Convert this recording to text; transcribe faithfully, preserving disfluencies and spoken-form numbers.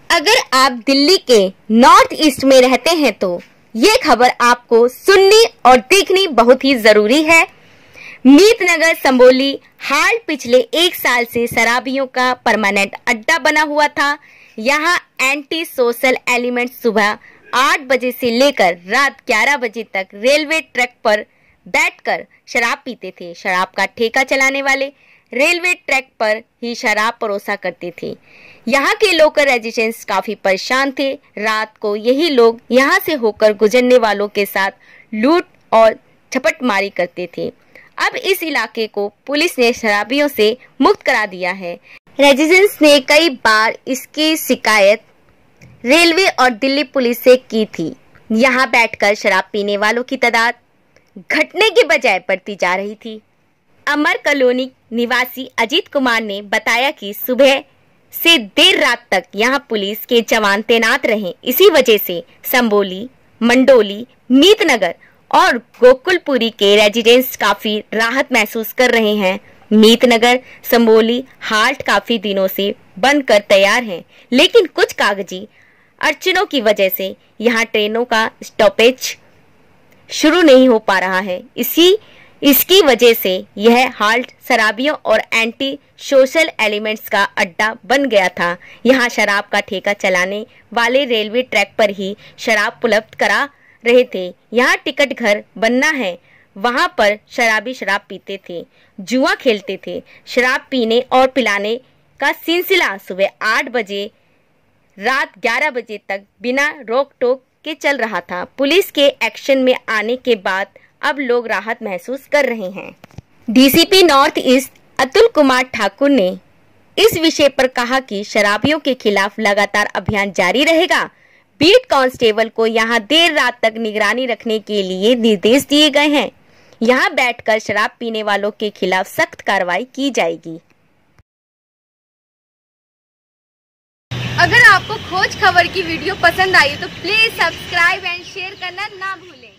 अगर आप दिल्ली के नॉर्थ ईस्ट में रहते हैं तो ये खबर आपको सुननी और देखनी बहुत ही जरूरी है। मीतनगर संबोली हाल पिछले एक साल से शराबियों का परमानेंट अड्डा बना हुआ था। यहाँ एंटी सोशल एलिमेंट सुबह आठ बजे से लेकर रात ग्यारह बजे तक रेलवे ट्रैक पर बैठकर शराब पीते थे। शराब का ठेका चलाने वाले रेलवे ट्रैक पर ही शराब परोसा करते थे। यहाँ के लोकल रेजिडेंट्स काफी परेशान थे। रात को यही लोग यहाँ से होकर गुजरने वालों के साथ लूट और झपटमारी करते थे। अब इस इलाके को पुलिस ने शराबियों से मुक्त करा दिया है। रेजिडेंट्स ने कई बार इसकी शिकायत रेलवे और दिल्ली पुलिस से की थी। यहाँ बैठकर शराब पीने वालों की तादाद घटने के बजाय बढ़ती जा रही थी। अमर कॉलोनी निवासी अजीत कुमार ने बताया कि सुबह से देर रात तक यहाँ पुलिस के जवान तैनात रहे। इसी वजह से संबोली, मंडोली, मीतनगर और गोकुलपुरी के रेजिडेंट्स काफी राहत महसूस कर रहे हैं। मीतनगर संबोली हाल्ट काफी दिनों से बनकर तैयार हैं, लेकिन कुछ कागजी अड़चनों की वजह से यहाँ ट्रेनों का स्टॉपेज शुरू नहीं हो पा रहा है। इसी इसकी वजह से यह हाल्ट शराबियों और एंटी सोशल एलिमेंट्स का अड्डा बन गया था। यहाँ शराब का ठेका चलाने वाले रेलवे ट्रैक पर ही शराब उपलब्ध करा रहे थे। यहाँ टिकट घर बनना है, वहाँ पर शराबी शराब पीते थे, जुआ खेलते थे। शराब पीने और पिलाने का सिलसिला सुबह आठ बजे रात ग्यारह बजे तक बिना रोक टोक के चल रहा था। पुलिस के एक्शन में आने के बाद अब लोग राहत महसूस कर रहे हैं। DCP north east Atul Kumar Thakur ने इस विषय पर कहा कि शराबियों के खिलाफ लगातार अभियान जारी रहेगा। बीट कांस्टेबल को यहां देर रात तक निगरानी रखने के लिए निर्देश दिए गए हैं। यहां बैठकर शराब पीने वालों के खिलाफ सख्त कार्रवाई की जाएगी। अगर आपको खोज खबर की वीडियो पसंद आई तो प्लीज सब्सक्राइब एंड शेयर करना ना भूलें।